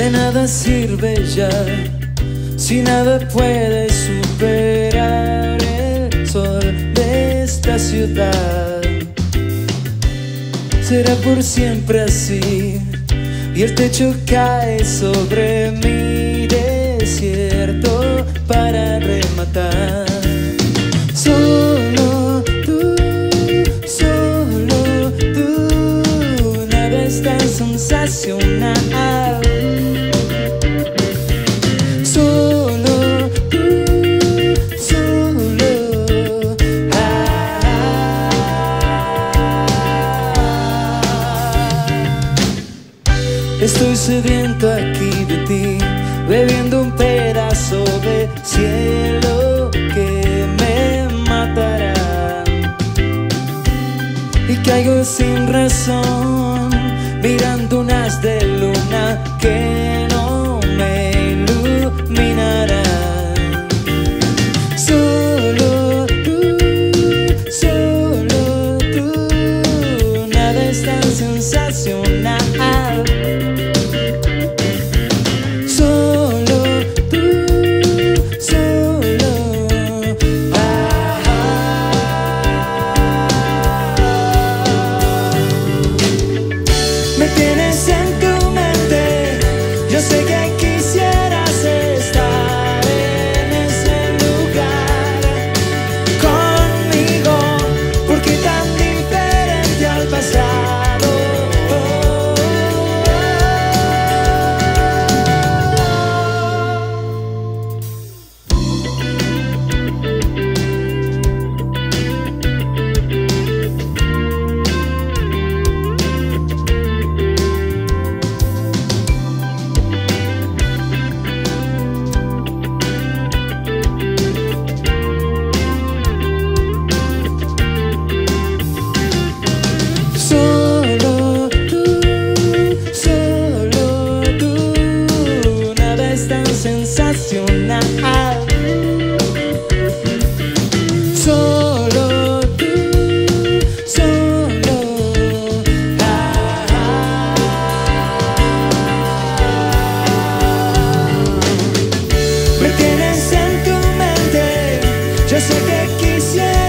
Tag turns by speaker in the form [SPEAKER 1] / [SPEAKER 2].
[SPEAKER 1] De nada sirve ya, si nada puede superar el sol de esta ciudad. Será por siempre así, y el techo cae sobre mi desierto para rematar. Solo tú, nada es tan sensacional. Estoy sediento aquí de ti, bebiendo un pedazo de cielo que me matará. Y caigo sin razón, mirando un haz de luna que no me iluminará. Solo tú, nada es tan sensacional. Sé que quisieras estar en ese lugar conmigo, porque tan diferente al pasado. Sensacional. Solo tú, me tienes en tu mente. Yo sé que quisiera